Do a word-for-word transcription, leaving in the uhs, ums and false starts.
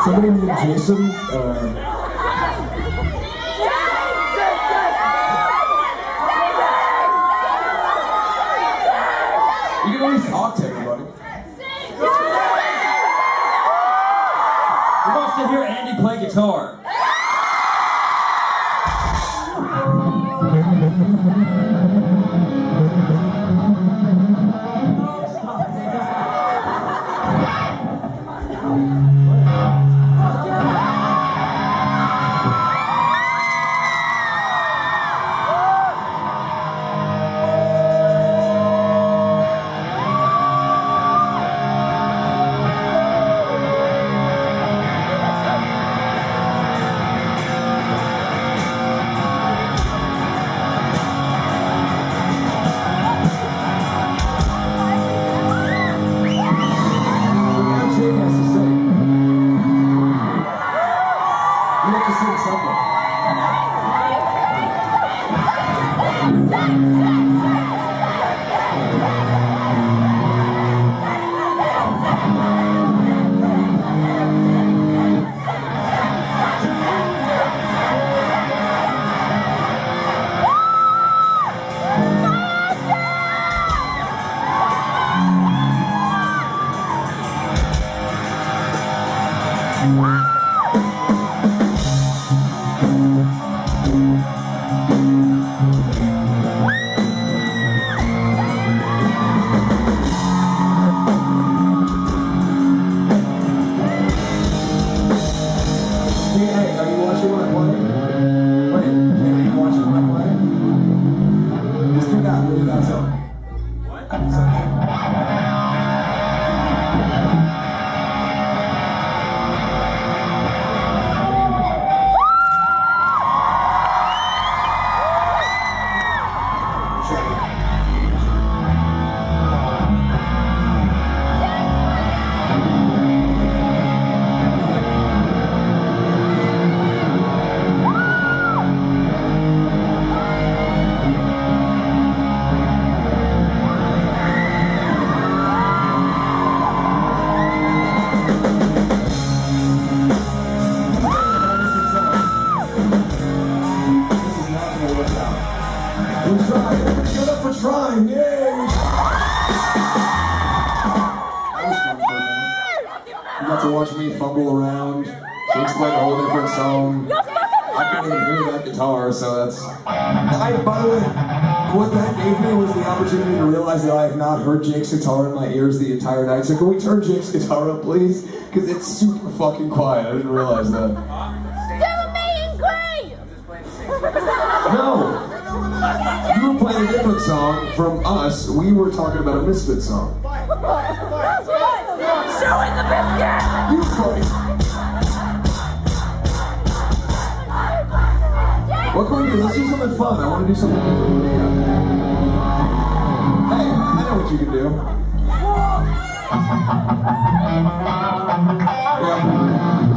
Somebody named Jason. Uh, you can always talk to everybody. Who wants to hear Andy play guitar? Trying, yay! That was fun for a minute. You got to watch me fumble around. She explained a whole different song. I couldn't even hear that guitar, so that's... I, by the way, what that gave me was the opportunity to realize that I have not heard Jake's guitar in my ears the entire night. So can we turn Jake's guitar up, please? Because it's super fucking quiet. I didn't realize that. Do me and Gray! No! You were playing a different song from us. We were talking about a Misfit song. Showing the biscuit! You play. What can we do? Let's do something fun. I want to do something different. Hey, I know what you can do. Yeah.